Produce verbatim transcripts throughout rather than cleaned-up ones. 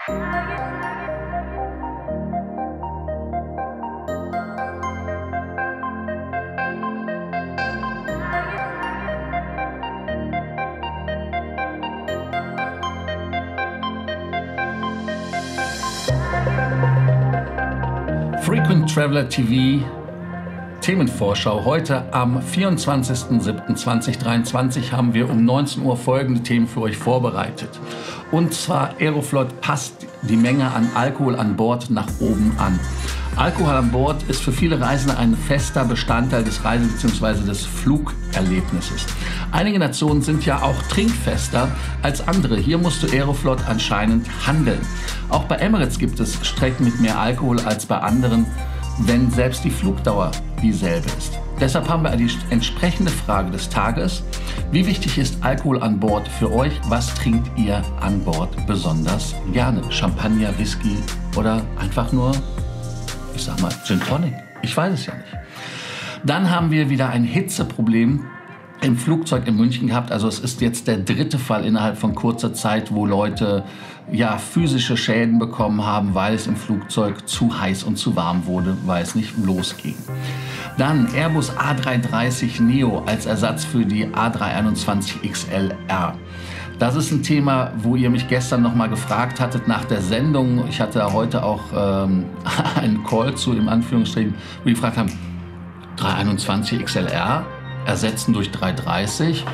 Frequent Traveler T V Themenvorschau. Heute am vierundzwanzigsten siebten zweitausenddreiundzwanzig haben wir um neunzehn Uhr folgende Themen für euch vorbereitet. Und zwar Aeroflot passt die Menge an Alkohol an Bord nach oben an. Alkohol an Bord ist für viele Reisende ein fester Bestandteil des Reise- bzw. des Flugerlebnisses. Einige Nationen sind ja auch trinkfester als andere. Hier musste Aeroflot anscheinend handeln. Auch bei Emirates gibt es Strecken mit mehr Alkohol als bei anderen, wenn selbst die Flugdauer dieselbe ist. Deshalb haben wir die entsprechende Frage des Tages. Wie wichtig ist Alkohol an Bord für euch? Was trinkt ihr an Bord besonders gerne? Champagner, Whisky oder einfach nur, ich sag mal, Gin Tonic? Ich weiß es ja nicht. Dann haben wir wieder ein Hitzeproblem im Flugzeug in München gehabt. Also es ist jetzt der dritte Fall innerhalb von kurzer Zeit, wo Leute ja physische Schäden bekommen haben, weil es im Flugzeug zu heiß und zu warm wurde, weil es nicht losging. Dann Airbus A drei dreißig Neo als Ersatz für die A drei einundzwanzig X L R. Das ist ein Thema, wo ihr mich gestern noch mal gefragt hattet nach der Sendung. Ich hatte heute auch ähm, einen Call zu, im Anführungsstrichen, wo die gefragt haben, drei einundzwanzig X L R ersetzen durch drei dreißig.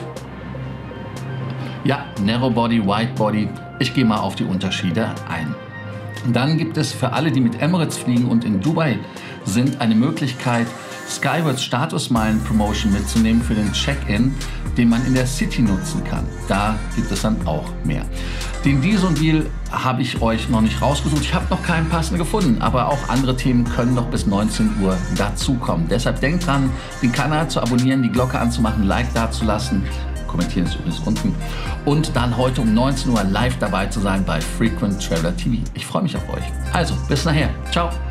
Ja, Narrow Body, Wide Body. Ich gehe mal auf die Unterschiede ein. Dann gibt es für alle, die mit Emirates fliegen und in Dubai sind, eine Möglichkeit, Skywards Statusmeilen Promotion mitzunehmen für den Check-in, den man in der City nutzen kann. Da gibt es dann auch mehr. Den Deal und Deal habe ich euch noch nicht rausgesucht. Ich habe noch keinen passenden gefunden, aber auch andere Themen können noch bis neunzehn Uhr dazukommen. Deshalb denkt dran, den Kanal zu abonnieren, die Glocke anzumachen, Like dazulassen. Kommentieren ist übrigens unten. Und dann heute um neunzehn Uhr live dabei zu sein bei Frequent Traveler T V. Ich freue mich auf euch. Also, bis nachher. Ciao.